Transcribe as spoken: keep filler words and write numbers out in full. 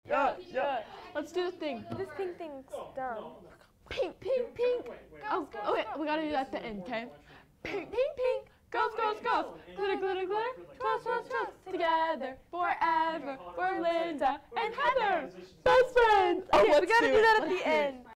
Yeah, yeah. Let's do the thing. This pink thing's dumb. Pink, pink, pink. Oh, okay, we gotta do that at the end, okay? Pink, pink, pink. Girls, girls, girls. Glitter, glitter, glitter. Twirls, twirls, twirls. Together, forever. We're Linda and Heather. Best friends. Oh, Okay, let's we gotta do do it. that at Let's the do it. end.